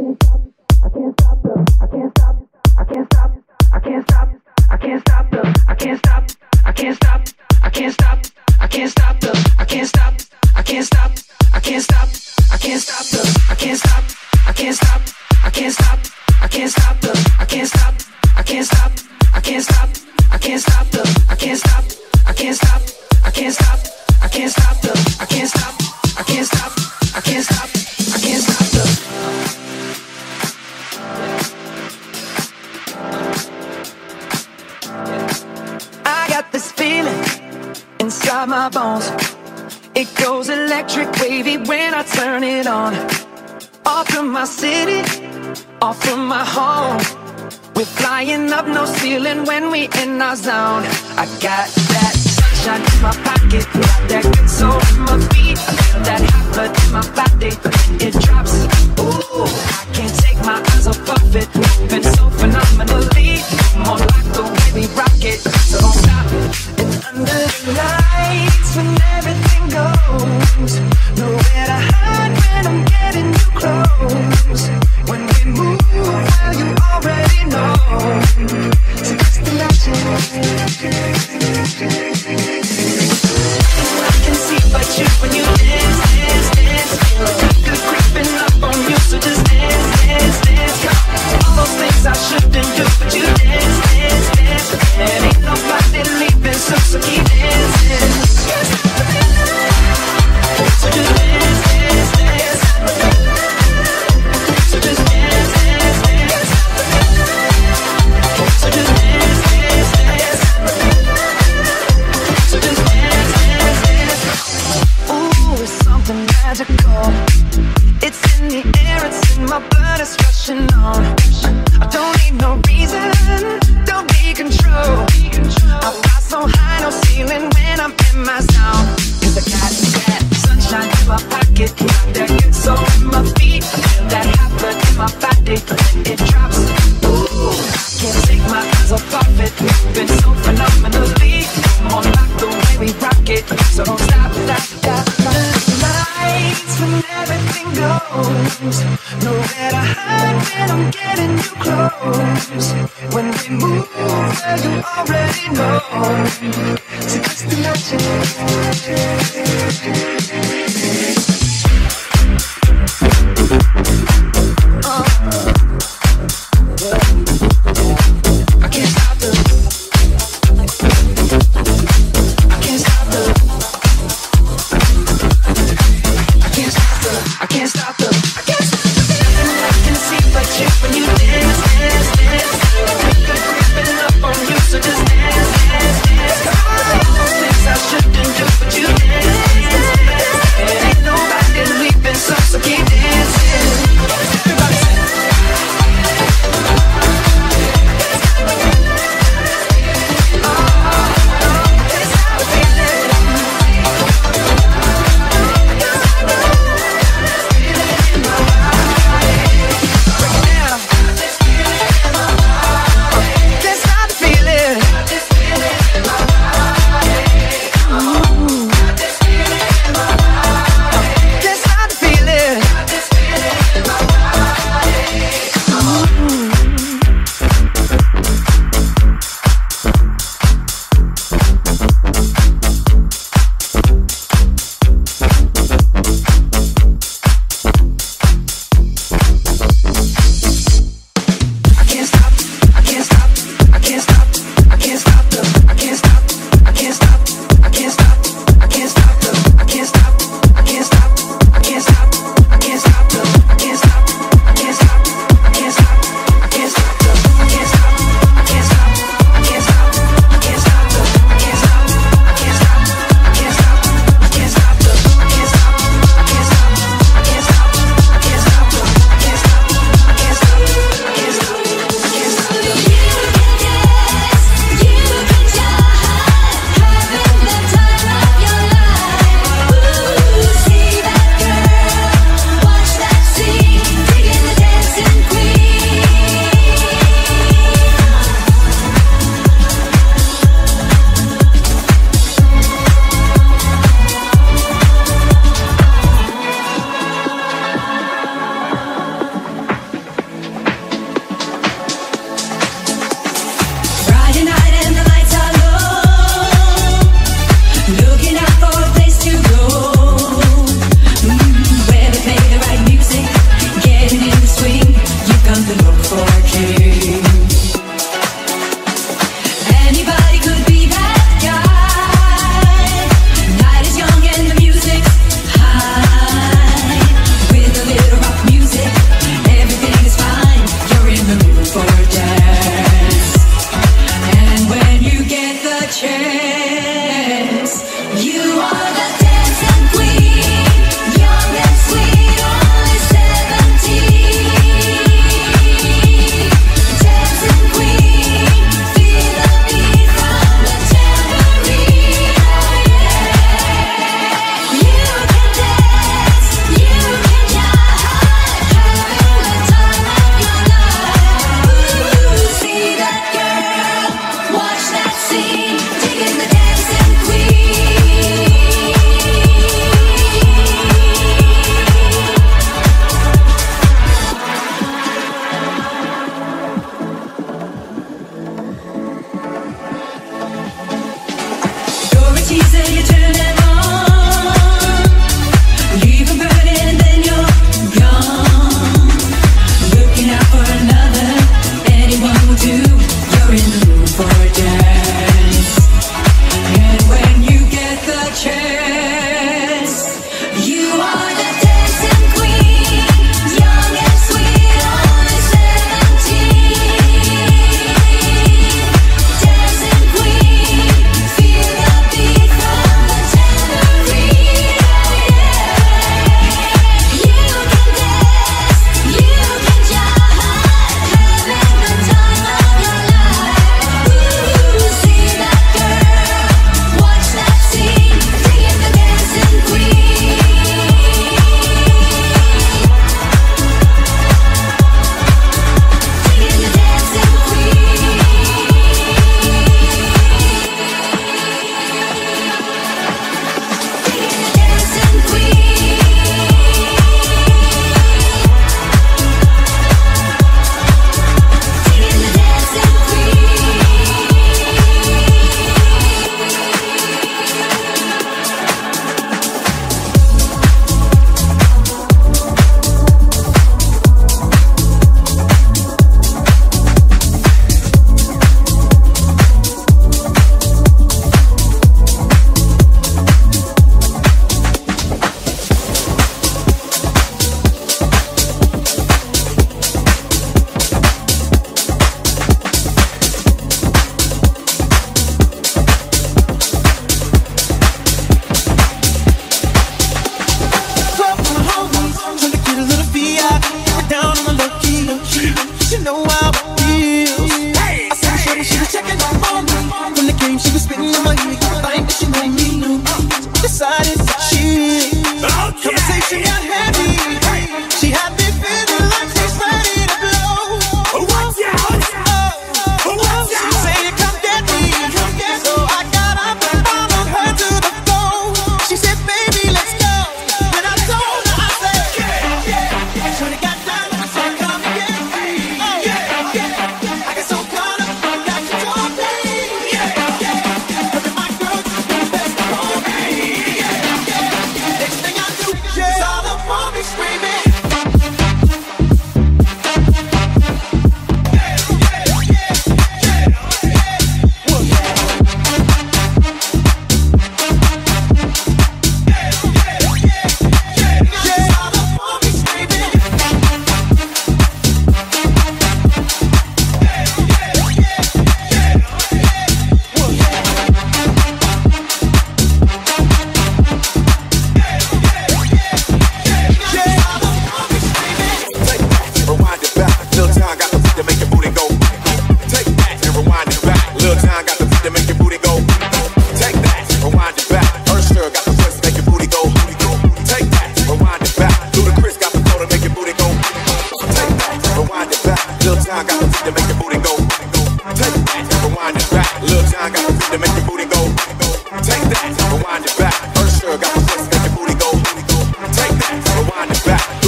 Things I shouldn't do, but you dance, dance, dance.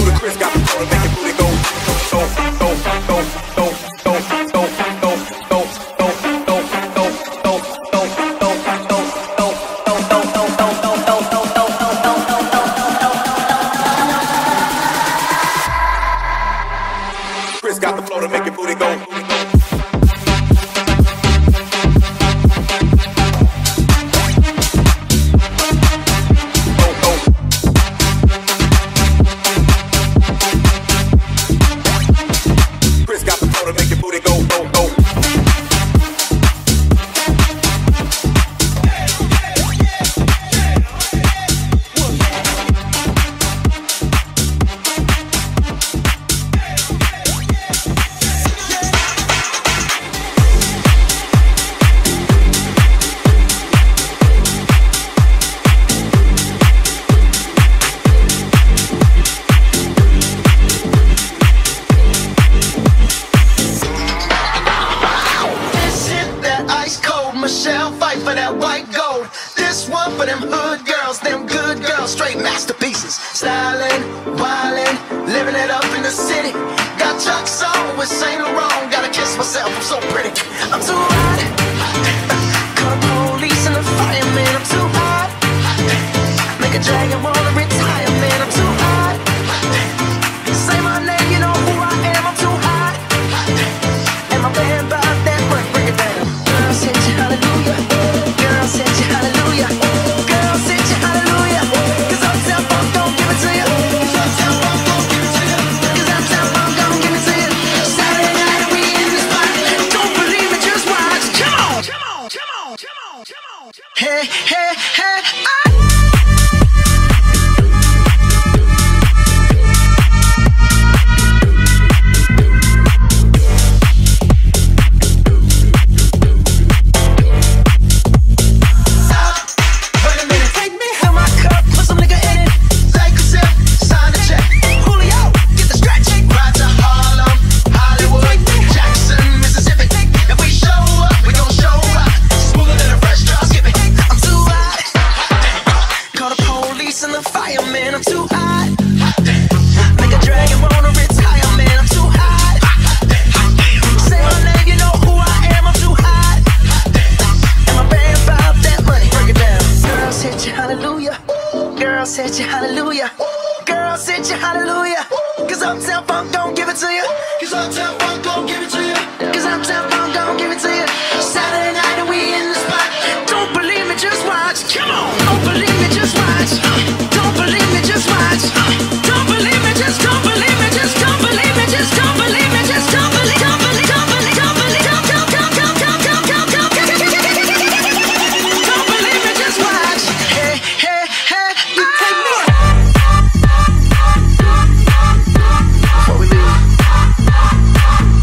Ludacris got the flow to make your booty go, go, go, go, go, go, go, go, go, go, go, Chris got the flow to make your booty go. Michelle, fight for that white gold. This one for them hood girls, them good girls, straight masterpieces. Styling, wildin', living it up in the city. Got Chuck's on with Saint Laurent. Gotta kiss myself, I'm so pretty. I'm too hot. Call the police and the fireman. I'm too hot. Make a dragon wanna retire, man. I'm too hot. Say my name, you know who I am. I'm too hot. And my band bought that work, bring it down. Girl, said you hallelujah. Girl, said you hallelujah. Girl, said you hallelujah. Cause Uptown Funk don't give it to you. Cause Uptown Funk don't give it to you. Cause Uptown Funk don't give it to you. Saturday night we in the spot. Don't believe it, just watch. Come on. Come on. Come on. Come on. Come on. Hey, hey, hey. I'm too hot. Make a dragon wanna retire, man. I'm too hot. Say my name, you know who I am. I'm too hot. And my band about that money. Break it down. Girl, said you hallelujah. Girl, said you hallelujah. Girl, said you hallelujah. Cause Uptown Funk don't give it to you. Cause Uptown Funk don't give it to you. Cause Uptown Funk don't give it to you. Saturday night and we in the spot. Don't believe me, just watch. Come on. Don't believe me, just watch. Don't believe me, just watch. Don't believe me, just don't believe me, just don't believe me, just don't believe me, just don't believe, don't believe, don't believe, don't believe, don't believe me, just watch. Hey, hey, hey, you take me. Before we leave,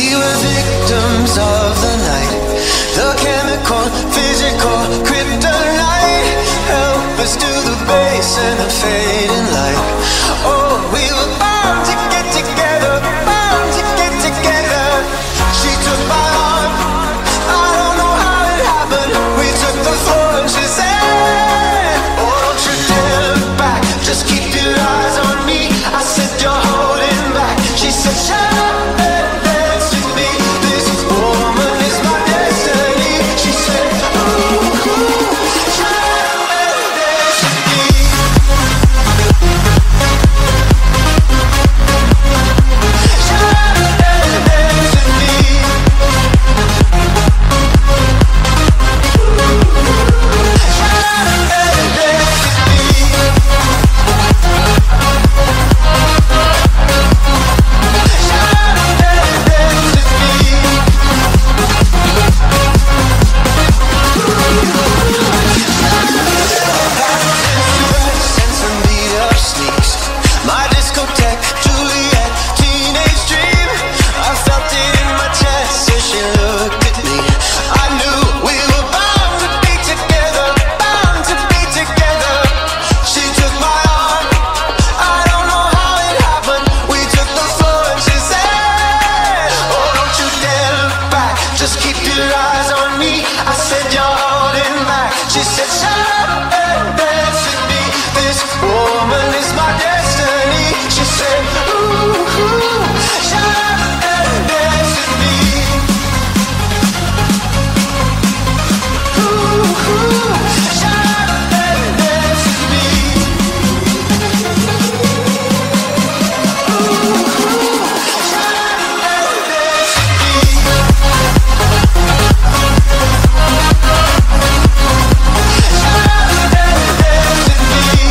We were victims of the night, the chemical, physical, kryptonite. Help us to the base and the fading light. Oh, we were bound to get together, bound to get together. She took my arm, I don't know how it happened. We took the floor and she said, oh, don't you dare look back, just keep your eyes on me. I said, you're holding back. She said, shut up and dance with me. This woman is my destiny. She said, ooh, shut up and dance with me. Shut up and dance with me. Shut up and dance with me. My discotheque, Juliet, teenage dream. I felt it in my chest as she looked at me. I knew we were bound to be together, bound to be together. She took my arm, I don't know how it happened. We took the floor and she said, oh, don't you dare look back, just keep your eyes on me. I said, you're holding back. She said, shut up and dance with me. This woman is my destiny. She said, ooh, shut up and dance with me. Ooh, shut up and dance with me. Ooh, shut up and dance with me. Shut up and dance with me.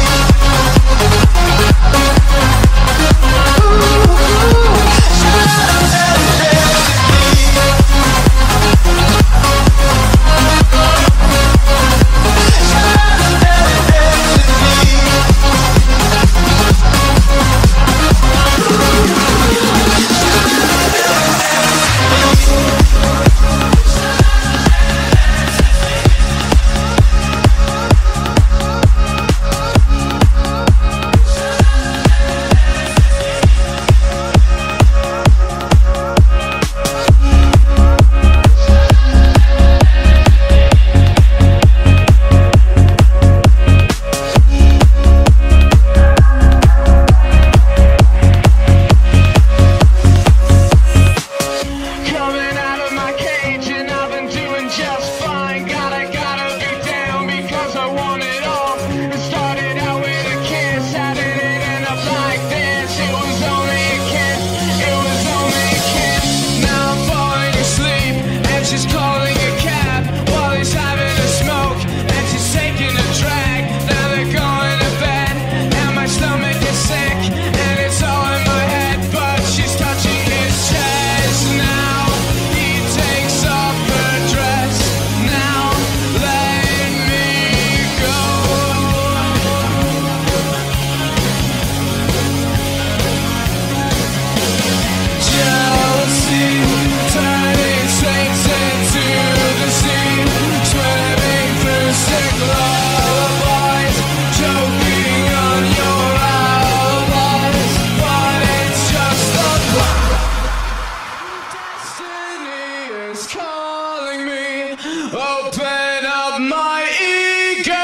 Open up my eager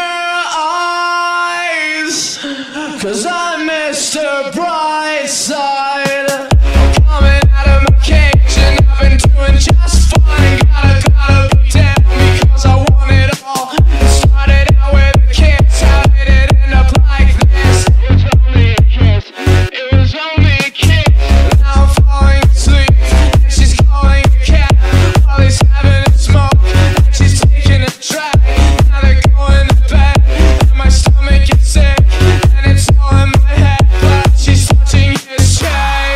eyes, 'cause I'm Mr. Brightside. Coming out of my cage and I've been doing just fine. Gotta be down because I want it all. Started out with a kiss, how did it end up like this? It was only a kiss, it was only a kiss. Now I'm falling asleep and she's calling a cab while he's having a smoke. She's taking a drag, now they're going to bed. And my stomach is sick, and it's all in my head. But she's touching his chest.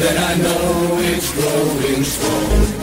and I know it's growing strong.